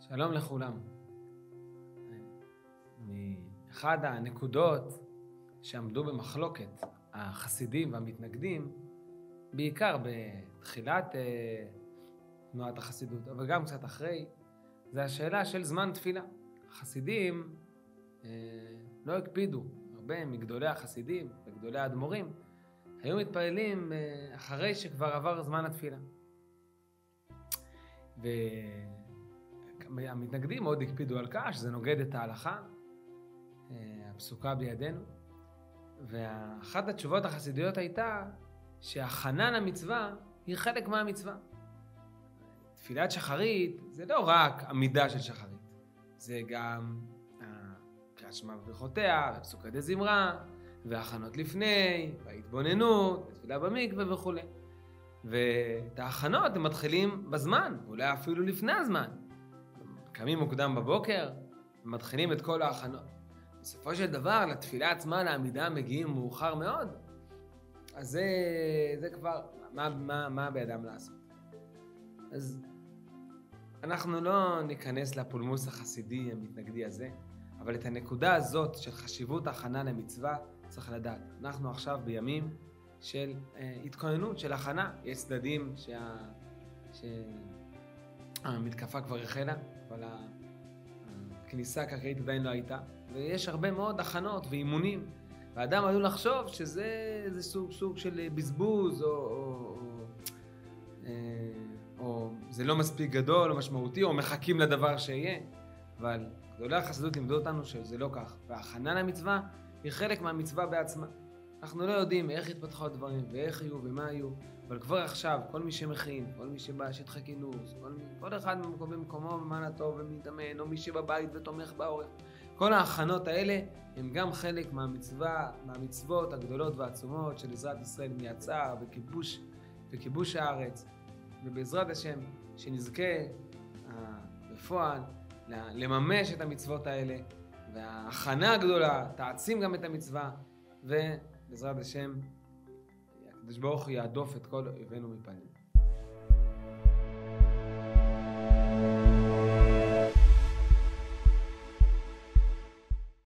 שלום לכולם. מאחד הנקודות שעמדו במחלוקת החסידים והמתנגדים, בעיקר בתחילת תנועת החסידות, אבל גם קצת אחרי, זה השאלה של זמן תפילה. החסידים לא הקפידו, הרבה מגדולי החסידים וגדולי האדמו"רים, היו מתפללים אחרי שכבר עבר זמן התפילה. והמתנגדים מאוד הקפידו על כך, שזה נוגד את ההלכה, הפסוקה בידינו. ואחת התשובות החסידיות הייתה שהכנה למצווה היא חלק מהמצווה. תפילת שחרית זה לא רק עמידה של שחרית, זה גם קריאת שמע וברכותיה, ופסוקי דזמרה, והכנות לפני, וההתבוננות, ותפילה במקווה וכו'. ואת ההכנות הם מתחילים בזמן, אולי אפילו לפני הזמן. קמים מוקדם בבוקר, ומתחילים את כל ההכנות. בסופו של דבר, לתפילה עצמה, לעמידה, מגיעים מאוחר מאוד. אז זה כבר, מה בידם לעשות? אז אנחנו לא ניכנס לפולמוס החסידי המתנגדי הזה, אבל את הנקודה הזאת של חשיבות ההכנה למצווה צריך לדעת. אנחנו עכשיו בימים של התכוננות, של הכנה. יש צדדים שהמתקפה כבר החלה, אבל הכניסה הקרקעית עדיין לא הייתה, ויש הרבה מאוד הכנות ואימונים, והאדם עלול לחשוב שזה סוג של בזבוז, או זה לא מספיק גדול או משמעותי, או מחכים לדבר שיהיה, אבל גדולי החסידות לימדו אותנו שזה לא כך, וההכנה למצווה היא חלק מהמצווה בעצמה. אנחנו לא יודעים איך יתפתחו הדברים, ואיך יהיו ומה יהיו, אבל כבר עכשיו, כל מי שמכין, כל מי שבא שטחי כינוס, כל אחד במקומו במעלתו ומתאמן, או מי שבבית ותומך בעורף, כל ההכנות האלה הם גם חלק מהמצוות הגדולות והעצומות של עזרת ישראל מיצר וכיבוש הארץ, ובעזרת השם שנזכה בפועל לממש את המצוות האלה, וההכנה הגדולה תעצים גם את המצווה, ובעזרת השם הקדוש ברוך הוא יעדוף את כל אויבינו מפנינו.